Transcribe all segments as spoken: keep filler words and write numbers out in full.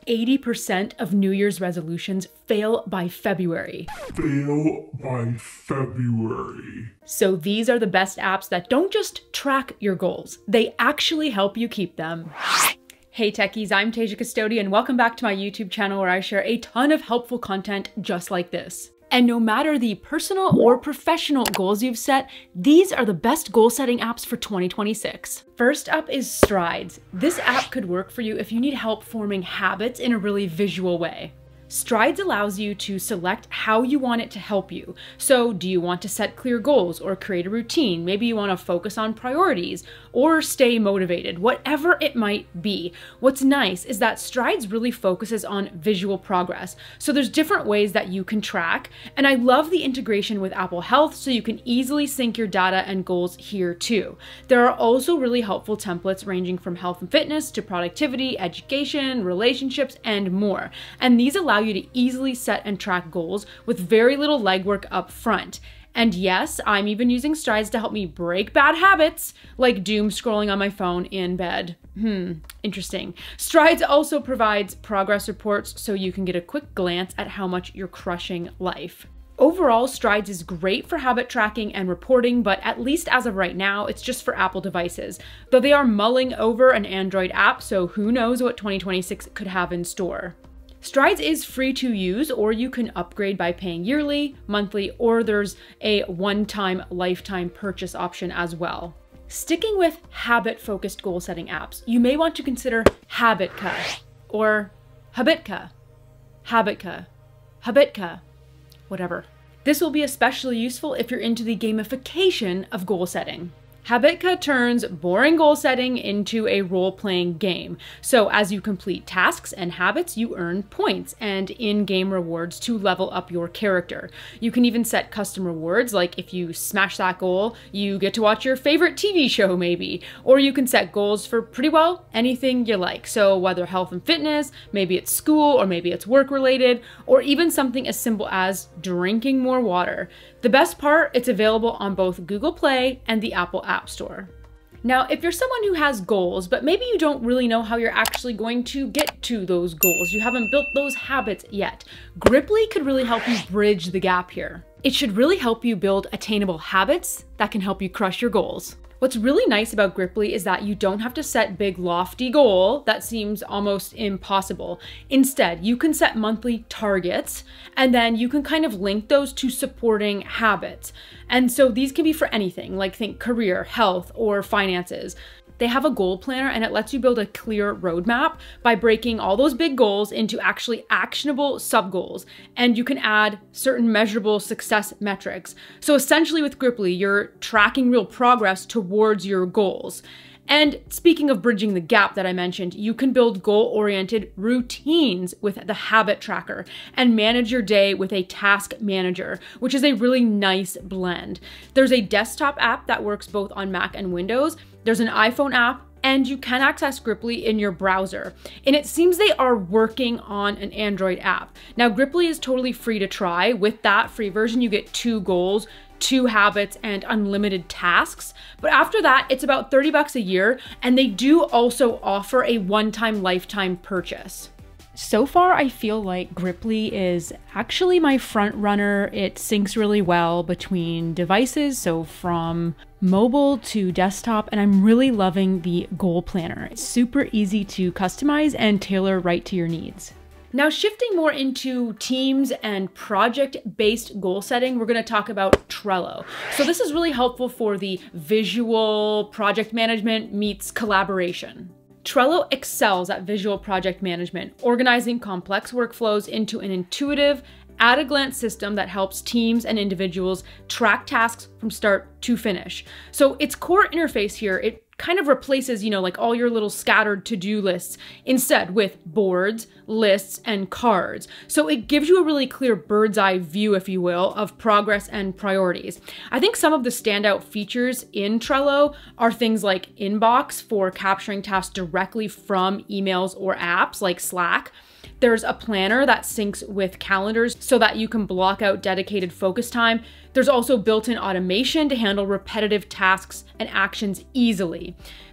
eighty percent of New Year's resolutions fail by February. Fail by February. So these are the best apps that don't just track your goals, they actually help you keep them. Hey techies, I'm Tasia Custodi and welcome back to my YouTube channel where I share a ton of helpful content just like this. And no matter the personal or professional goals you've set, these are the best goal setting apps for twenty twenty-six. First up is Strides. This app could work for you if you need help forming habits in a really visual way. Strides allows you to select how you want it to help you. So do you want to set clear goals or create a routine? Maybe you want to focus on priorities or stay motivated, whatever it might be. What's nice is that Strides really focuses on visual progress. So there's different ways that you can track. And I love the integration with Apple Health so you can easily sync your data and goals here too. There are also really helpful templates ranging from health and fitness to productivity, education, relationships, and more. And these allow you to easily set and track goals with very little legwork up front. And yes, I'm even using Strides to help me break bad habits, like doom scrolling on my phone in bed. Hmm, interesting. Strides also provides progress reports so you can get a quick glance at how much you're crushing life. Overall, Strides is great for habit tracking and reporting, but at least as of right now, it's just for Apple devices. Though they are mulling over an Android app, so who knows what twenty twenty-six could have in store. Strides is free to use, or you can upgrade by paying yearly, monthly, or there's a one-time lifetime purchase option as well. Sticking with habit-focused goal-setting apps, you may want to consider Habitka, or Habitka, Habitka, Habitka, whatever. This will be especially useful if you're into the gamification of goal setting. Habitka turns boring goal setting into a role-playing game. So as you complete tasks and habits, you earn points and in-game rewards to level up your character. You can even set custom rewards, like if you smash that goal, you get to watch your favorite T V show maybe. Or you can set goals for pretty well anything you like. So whether health and fitness, maybe it's school, or maybe it's work-related, or even something as simple as drinking more water. The best part, it's available on both Google Play and the Apple App Store. Now, if you're someone who has goals, but maybe you don't really know how you're actually going to get to those goals, you haven't built those habits yet, Griply could really help you bridge the gap here. It should really help you build attainable habits that can help you crush your goals. What's really nice about Griply is that you don't have to set big lofty goal that seems almost impossible. Instead, you can set monthly targets and then you can kind of link those to supporting habits. And so these can be for anything, like think career, health, or finances. They have a goal planner and it lets you build a clear roadmap by breaking all those big goals into actually actionable sub-goals. And you can add certain measurable success metrics. So essentially with Griply, you're tracking real progress towards your goals. And speaking of bridging the gap that I mentioned, you can build goal-oriented routines with the habit tracker and manage your day with a task manager, which is a really nice blend. There's a desktop app that works both on Mac and Windows. There's an iPhone app, and you can access Griply in your browser. And it seems they are working on an Android app. Now, Griply is totally free to try. With that free version, you get two goals, two habits, and unlimited tasks. But after that, it's about thirty bucks a year, and they do also offer a one-time lifetime purchase. So far, I feel like Griply is actually my front runner. It syncs really well between devices, so from mobile to desktop, and I'm really loving the goal planner. It's super easy to customize and tailor right to your needs. Now, shifting more into teams and project-based goal setting, we're going to talk about Trello. So this is really helpful for the visual project management meets collaboration. Trello excels at visual project management, organizing complex workflows into an intuitive, at-a-glance system that helps teams and individuals track tasks from start to finish. So its core interface here, it kind of replaces, you know, like all your little scattered to-do lists instead with boards, lists, and cards. So it gives you a really clear bird's eye view, if you will, of progress and priorities. I think some of the standout features in Trello are things like Inbox for capturing tasks directly from emails or apps like Slack. There's a planner that syncs with calendars so that you can block out dedicated focus time. There's also built-in automation to handle repetitive tasks and actions easily.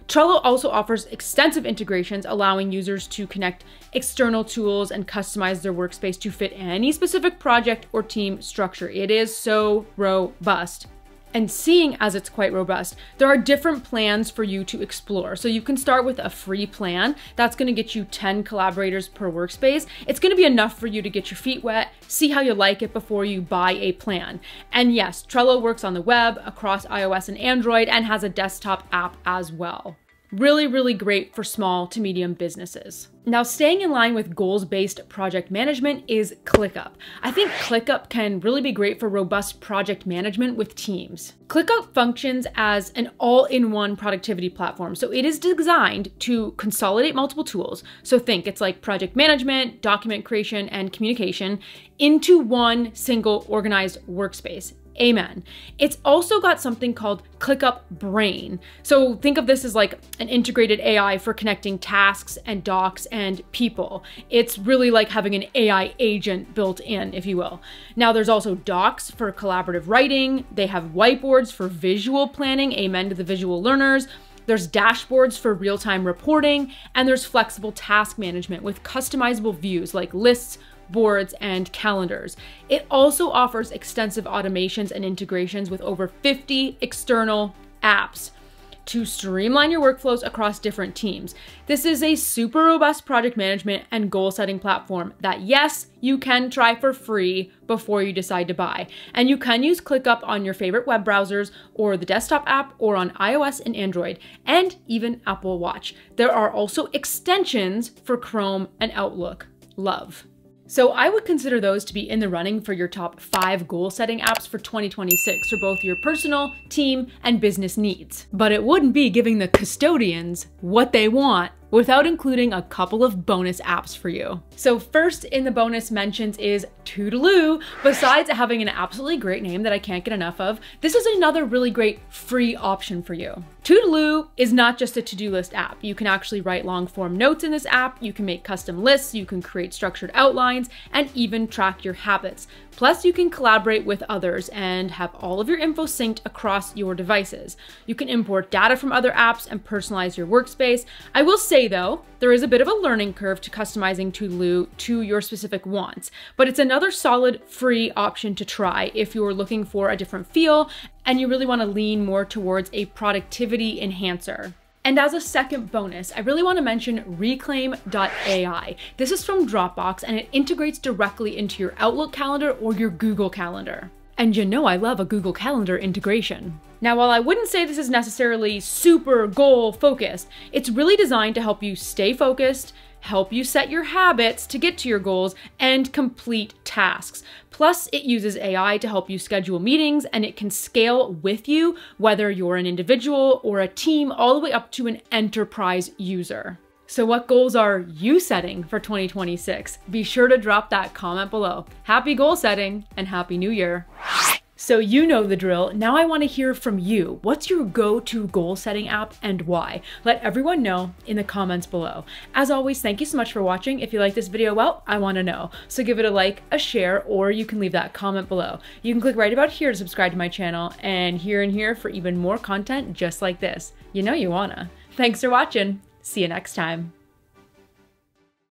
Trello also offers extensive integrations, allowing users to connect external tools and customize their workspace to fit any specific project or team structure. It is so robust. And seeing as it's quite robust, there are different plans for you to explore. So you can start with a free plan. That's gonna get you ten collaborators per workspace. It's gonna be enough for you to get your feet wet, see how you like it before you buy a plan. And yes, Trello works on the web, across iOS and Android, and has a desktop app as well. Really, really great for small to medium businesses. Now, staying in line with goals-based project management is ClickUp. I think ClickUp can really be great for robust project management with teams. ClickUp functions as an all-in-one productivity platform. So it is designed to consolidate multiple tools. So think it's like project management, document creation, and communication into one single organized workspace. Amen. It's also got something called ClickUp Brain. So think of this as like an integrated A I for connecting tasks and docs and people. It's really like having an A I agent built in, if you will. Now there's also docs for collaborative writing. They have whiteboards for visual planning. Amen to the visual learners. There's dashboards for real-time reporting, and there's flexible task management with customizable views like lists, boards, and calendars. It also offers extensive automations and integrations with over fifty external apps to streamline your workflows across different teams. This is a super robust project management and goal setting platform that, yes, you can try for free before you decide to buy. And you can use ClickUp on your favorite web browsers or the desktop app or on iOS and Android, and even Apple Watch. There are also extensions for Chrome and Outlook. Love. So I would consider those to be in the running for your top five goal setting apps for twenty twenty-six for both your personal, team, and business needs. But it wouldn't be giving the custodians what they want without including a couple of bonus apps for you. So first in the bonus mentions is Toodaloo. Besides having an absolutely great name that I can't get enough of, this is another really great free option for you. Toodaloo is not just a to-do list app. You can actually write long form notes in this app, you can make custom lists, you can create structured outlines, and even track your habits. Plus, you can collaborate with others and have all of your info synced across your devices. You can import data from other apps and personalize your workspace. I will say though, there is a bit of a learning curve to customizing Toodaloo to your specific wants, but it's another solid free option to try if you're looking for a different feel and you really want to lean more towards a productivity enhancer. And as a second bonus, I really want to mention Reclaim dot A I. This is from Dropbox and it integrates directly into your Outlook calendar or your Google Calendar. And you know I love a Google Calendar integration. Now, while I wouldn't say this is necessarily super goal focused, it's really designed to help you stay focused, help you set your habits to get to your goals, and complete tasks. Plus, it uses A I to help you schedule meetings, and it can scale with you, whether you're an individual or a team, all the way up to an enterprise user. So what goals are you setting for twenty twenty-six? Be sure to drop that comment below. Happy goal setting and Happy New Year. So you know the drill. Now I want to hear from you. What's your go-to goal setting app and why? Let everyone know in the comments below. As always, thank you so much for watching. If you like this video, well, I want to know. So give it a like, a share, or you can leave that comment below. You can click right about here to subscribe to my channel, and here and here for even more content just like this. You know you wanna. Thanks for watching. See you next time.